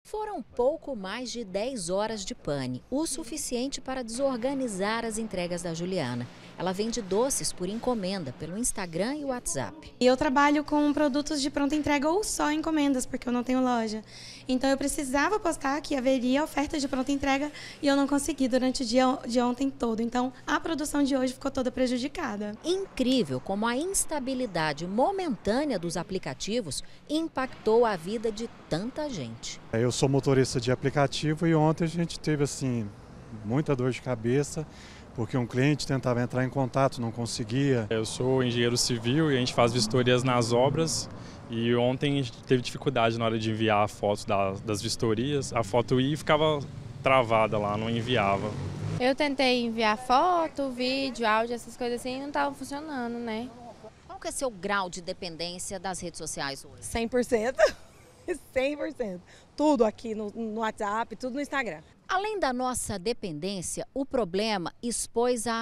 Foram pouco mais de 10 horas de pane, o suficiente para desorganizar as entregas da Juliana. Ela vende doces por encomenda pelo Instagram e WhatsApp. E eu trabalho com produtos de pronta entrega ou só encomendas, porque eu não tenho loja. Então eu precisava postar que haveria oferta de pronta entrega e eu não consegui durante o dia de ontem todo. Então a produção de hoje ficou toda prejudicada. Incrível como a instabilidade momentânea dos aplicativos impactou a vida de tanta gente. Eu sou motorista de aplicativo e ontem a gente teve muita dor de cabeça, porque um cliente tentava entrar em contato, não conseguia. Eu sou engenheiro civil e a gente faz vistorias nas obras e ontem a gente teve dificuldade na hora de enviar a foto das vistorias. A foto ia e ficava travada lá, não enviava. Eu tentei enviar foto, vídeo, áudio, essas coisas assim e não estavam funcionando, né? Qual que é seu grau de dependência das redes sociais hoje? 100%. 100%. Tudo aqui no WhatsApp, tudo no Instagram. Além da nossa dependência, o problema expôs a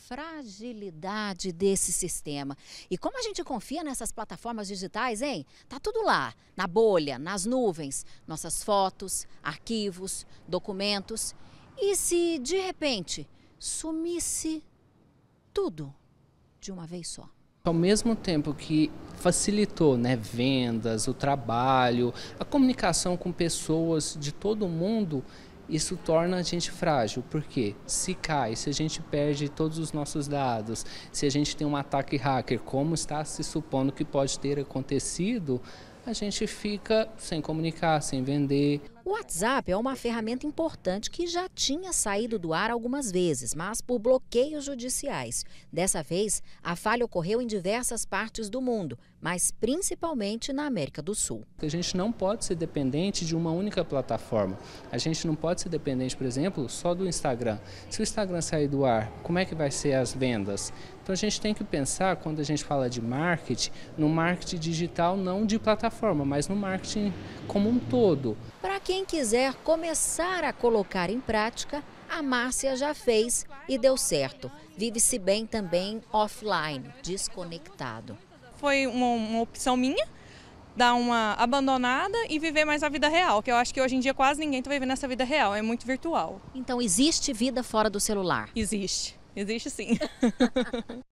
fragilidade desse sistema. E como a gente confia nessas plataformas digitais, hein? Tá tudo lá, na bolha, nas nuvens, nossas fotos, arquivos, documentos. E se, de repente, sumisse tudo de uma vez só? Ao mesmo tempo que facilitou, vendas, o trabalho, a comunicação com pessoas de todo o mundo, isso torna a gente frágil, porque se cai, se a gente perde todos os nossos dados, se a gente tem um ataque hacker, como está se supondo que pode ter acontecido, a gente fica sem comunicar, sem vender. O WhatsApp é uma ferramenta importante que já tinha saído do ar algumas vezes, mas por bloqueios judiciais. Dessa vez, a falha ocorreu em diversas partes do mundo, mas principalmente na América do Sul. A gente não pode ser dependente de uma única plataforma. A gente não pode ser dependente, por exemplo, só do Instagram. Se o Instagram sair do ar, como é que vai ser as vendas? Então a gente tem que pensar, quando a gente fala de marketing, no marketing digital, não de plataforma, mas no marketing como um todo. Para quem quiser começar a colocar em prática, a Márcia já fez e deu certo. Vive-se bem também offline, desconectado. Foi uma opção minha, dar uma abandonada e viver mais a vida real, que eu acho que hoje em dia quase ninguém está vivendo essa vida real, é muito virtual. Então existe vida fora do celular? Existe sim.